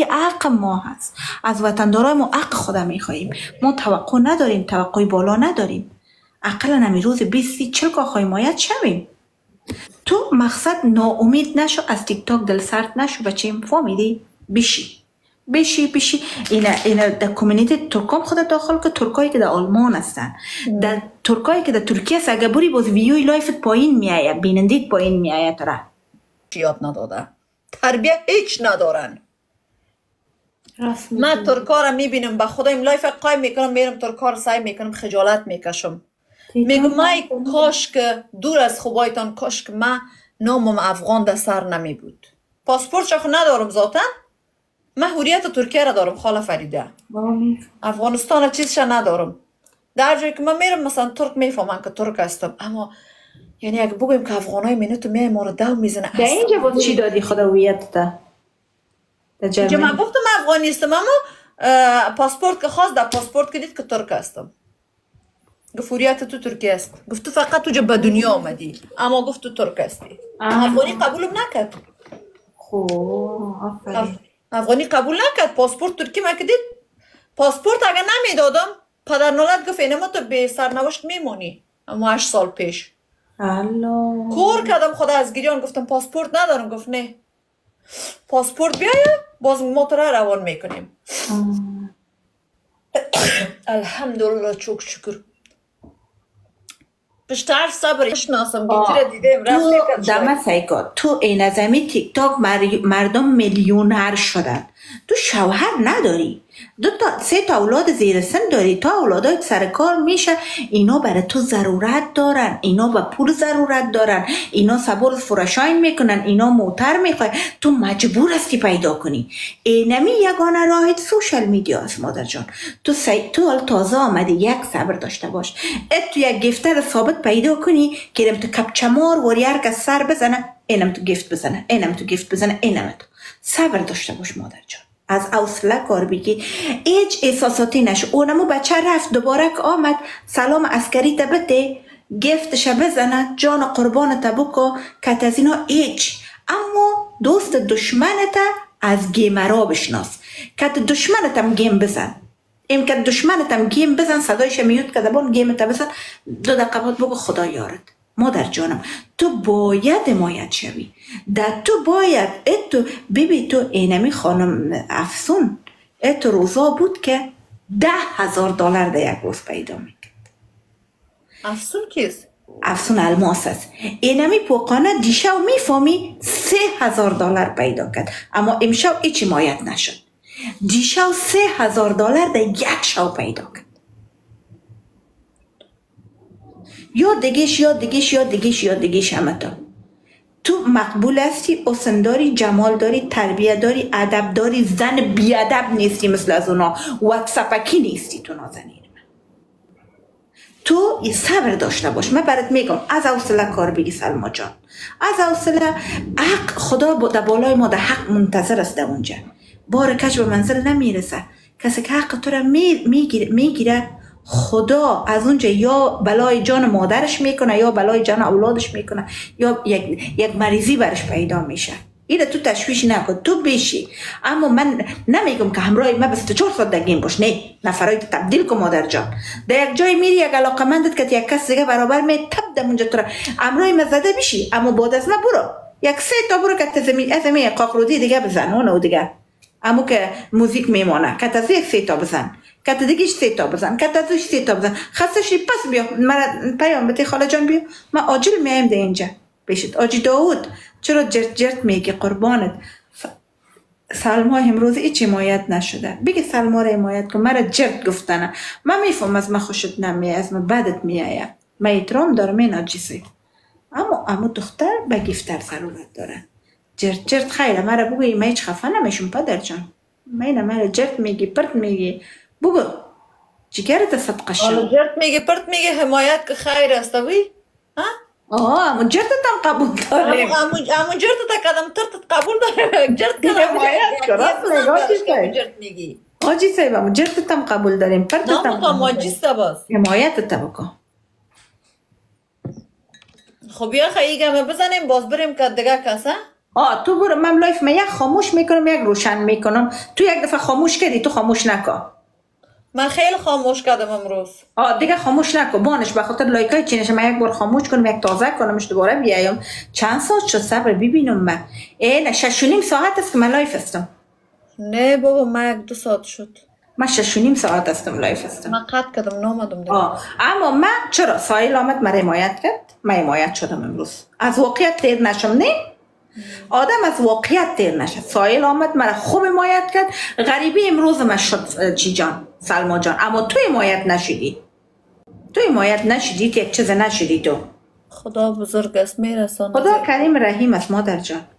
حق ما هست. از وطندارای ما حق خودم میخواییم. ما توقع نداریم، توقع بالا نداریم. اقلا نمی روز 20-40 کا حمایت شویم. تو مقصد ناامید نشو، از تیک تاک دل سرد نشو. بچیم فهمیدی؟ بشی اینا در کمیونیتی ترکام خودت داخل که ترکایی که در آلمان هستن، در ترکایی که در ترکیه است، اگه بری باز ویوی لایفت پایین میایه، بینندیت پایین میایه. تره یاد نداده، تربیت هیچ ندارن. من ترکا را میبینم با خودم لایف قایم میکنم، میرم ترکا را سعی میکنم، خجالت میکشم، میگم مای کاش که دور از خوبایتان، کاش که من نامم افغان در سر نمی بود. پاسپورت خو ندارم ذاتا، من هویت ترکیه را دارم خاله فریده. افغانستان چیزش ندارم. در جایی که من میرم مثلا ترک میفهمن که ترک هستم، اما یعنی اگه بگویم که افغانای مینوتو میای ما رو دو میزنه. در اینجا باز چی دادی خدا هویت ده؟ اینجا من گفتم افغانی هستم، اما پاسپورت که خواست در پاسپورت که دید که ترک هستم. گفت هویت تو ترکیه است. گفت تو فقط تو به دنیا آمدی، اما گفت تو ترک هستی. افغانی قبولم نکرد. افغانی قبول نکرد. پاسپورت ترکی من که دید، پاسپورت اگر نمیدادم پدر نالت گفت اینما تو به سرنوشت میمونی. اما 8 سال پیش کور کردم خدا از گریان، گفتم پاسپورت ندارم. گفت نه پاسپورت بیاید باز موتور روان میکنیم. الحمدلله چوک شکر. بیشتر صبر ناسم گیتره دیدم رفت دمه سایکا. تو این از امی تیک تاک مردم میلیونر شدن، تو شوهر نداری، 2-3 تا اولاد زیر سن داری، تا اولادای سر کار میشه، اینا برای تو ضرورت دارن، اینا به پول ضرورت دارن، اینا صبر فرشاین میکنن، اینا موتر میخوای، تو مجبور هستی پیدا کنی. اینمی یگانه راهت سوشل میدیا است مادر جان. تو تازه آمدی، یک صبر داشته باش. تو یک گیفتر ثابت پیدا کنی که تو کپچمار وری هر کس سر بزنه، اینم تو گیفت بزنه، اینم تو گیفت بزنه، اینم تو. صبر داشته باش مادر جان، از حوصله کار بگی، هیچ احساساتی نشو. اونمو بچه رفت دوباره که آمد سلام عسکری تا بده، گفتش بزنه، جان قربان تا بکو، کت از اینا هیچ. اما دوست دشمنت از گیمرا بشناس، کت دشمنت هم گیم بزن، ام کت دشمنت هم گیم بزن، صدایش میود که دبان گیمت بزن، 2 دقیقه بعد بگو خدا یارت. مادر جانم تو باید حمایت شوی، در تو باید اتو بیبی. تو اینمی خانم افسون اتو روزا بود که $10,000 در یک روز پیدا میکرد. افسون کیست؟ افسون الماس است. اینمی پوقانه دیشو میفهمی $3,000 پیدا کرد، اما امشو هیچ حمایت نشد. دیشو $3,000 در یک شو پیدا کرد. یا دیگیش همه تو مقبول هستی، حسن داری، جمال داری، تربیت داری، ادب داری، زن بیادب نیستی مثل از اونا، واتساپکی نیستی. تو نازنین تو صبر داشته باش. من برات میگم از حوصله کار بگی سلما جان، از حوصله. حق خدا در بالای ما در حق منتظر است. در اونجا بار کج به منزل نمیرسه. کسی که حق تو را میگیره خدا از اونجا یا بلای جان مادرش میکنه، یا بلای جان اولادش میکنه، یا یک مریضی برش پیدا میشه. اینه تو تشویش نکن، تو بشی. اما من نمیگم که همراه من 24 ساعت دگیم باش، نه، نفرای تبدیل کن مادر جان. در یک جای میری یک علاقمندت که یک کس دیگه برابر می تب اونجا تو را همراه من زده بشی، اما بعد از من برو 1-3 تا برو که تزمی قاقرودی دیگه بزن اونو دیگه، اما که موزیک میمانه که تازه 1-3 تا بزن، کت دیگیش 3 تا بزن، کت ازش 3 تا بزن، خستشی پس بیا مرا پیام بده خاله جان بیا، من آجیل میایم ده اینجا بشید. آجی داود چرا جرت میگی قربانت؟ سلما امروز هیچ حمایت نشده. بگی سلما را حمایت کن. مرا جرت گفتنه. من میفهم از من خوشت نمیاد، از من بدت میآید، من احترام دارم این ناجیسی، اما دختر به گیفتر ضرورت داره. جرت خیره. مرا بگوی من هیچ خفه نمیشم پدر جان. مرا جرت میگی پرت میگی، بگو جگرت صدقه شد. جرت میگی پرت میگی حمایت که خیر است وی ها. امو جرت تام قبول داریم، امو جرت تا کدام ترت قبول داریم. جرت که حمایت کرد. جرت میگی آجی صاحب امو جرت تام قبول داریم، پرت تام تا ماجیست باز حمایت تا بکن. خب یا خیلی گمه بزنیم باز بریم که دیگه کسا تو برو، من لایف من یک خاموش میکنم یک روشن میکنم. تو یک دفعه خاموش کردی، تو خاموش نکن. من خیلی خاموش کردم امروز. دیگه خاموش نکن بانش، به خاطر لایکای چینش من یک بار خاموش کنم، یک تازه کنمش دوباره بیایم. چند ساعت شد صبر ببینم من. نه 6.5 ساعت است که من لایف هستم. نه بابا من 1-2 ساعت شد. من 6.5 ساعت هستم لایف هستم. من قطع کردم نامدم دیگه. اما من چرا سایل آمد من حمایت کرد، من حمایت شدم امروز. از واقعیت تیر نشم. نه آدم از واقعیت تیر نشه. سایل آمد مرا خوب حمایت کرد. غریبی امروز من شد چی جان سلما جان، اما تو حمایت نشدی. تو حمایت نشدی، یک چیز نشدی. تو خدا بزرگ است میرساند. خدا کریم رحیم است مادر جان.